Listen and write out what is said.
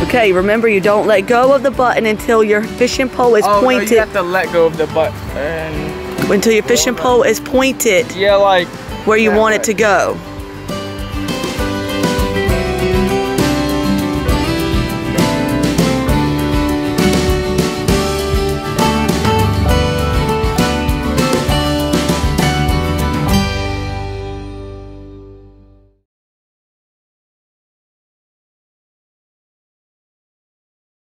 Okay, remember you don't let go of the button until your fishing pole is pointed. No, you have to let go of the button. Until your fishing pole is pointed. Yeah, like where you want it to go.